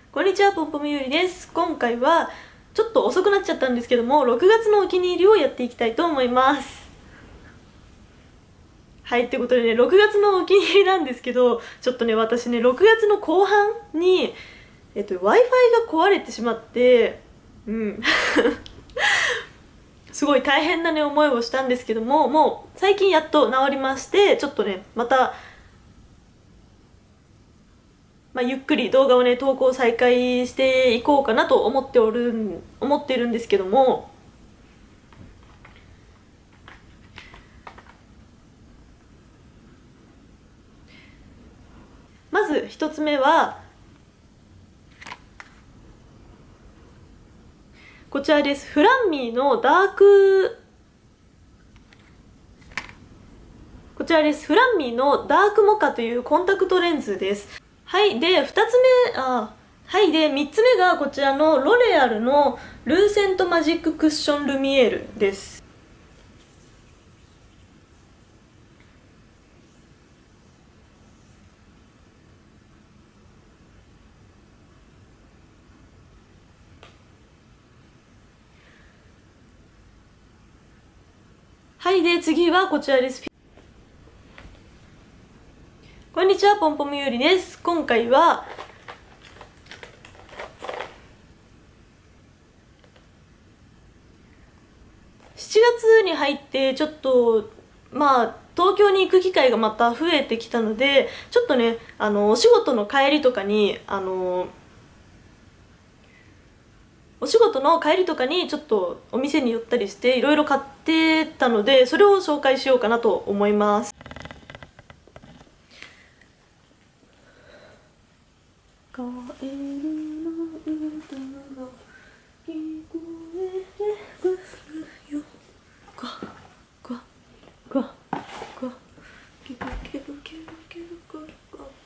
こんにちは、ポンポムゆりです。今回はちょっと遅くなっちゃったんですけども、6月のお気に入りをやっていきたいと思います。はい、ってことでね、6月のお気に入りなんですけど、ちょっとね、私ね、6月の後半に、Wi-Fi が壊れてしまって、すごい大変なね、思いをしたんですけども、もう最近やっと治りまして、ちょっとね、また、ゆっくり動画をね投稿再開していこうかなと思っているんですけども、まず一つ目はこちらです。フランミーのダークこちらです。フランミーのダークモカというコンタクトレンズです。はい。で、3つ目がこちらのロレアルのルーセントマジッククッションルミエールです。はい。で、次はこちらです。こんにちは、ポンポムゆりです。今回は7月に入ってちょっと東京に行く機会がまた増えてきたので、ちょっとねお仕事の帰りとかにちょっとお店に寄ったりしていろいろ買ってたので、それを紹介しようかなと思います。カエルの歌が聞こえてくるよ、ガガガガケロケロケロケロガガガ。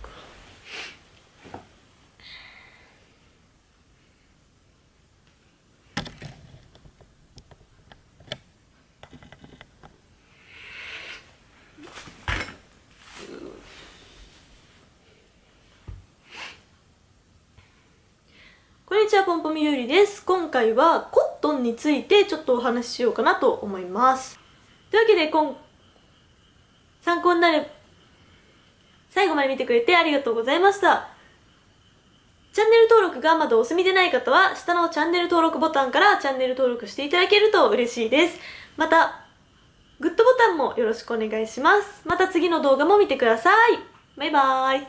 こんにちは、ポンポムゆりです。今回はコットンについてちょっとお話ししようかなと思います。というわけで参考になる最後まで見てくれてありがとうございました。チャンネル登録がまだお済みでない方は、下のチャンネル登録ボタンからチャンネル登録していただけると嬉しいです。また、グッドボタンもよろしくお願いします。また次の動画も見てください。バイバーイ。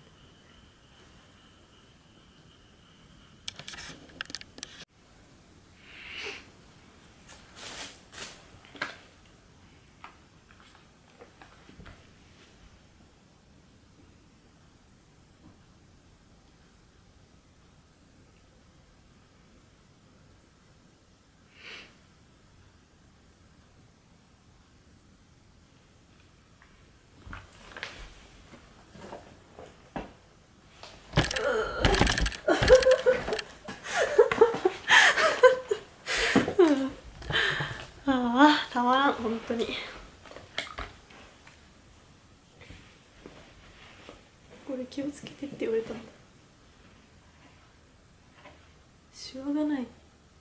たまらん、本当に。これ気をつけてって言われたんだ。しわがない。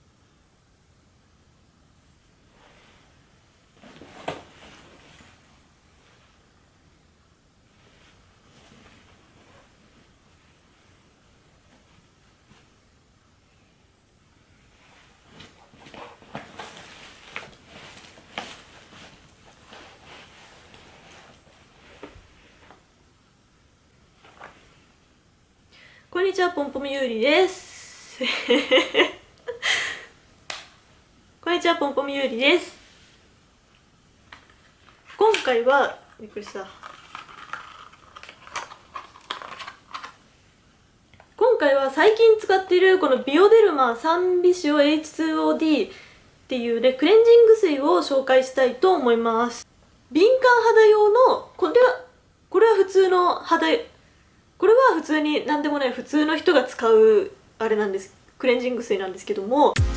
こんにちは、ポンポムゆりです。こんにちは、ポンポムゆりです。今回は、びっくりした。今回は最近使っているこのビオデルマサンビシオ H2OD っていうね、クレンジング水を紹介したいと思います。敏感肌用の、これは普通のこれは普通に何でもない普通の人が使うあれなんです、クレンジング水なんですけども、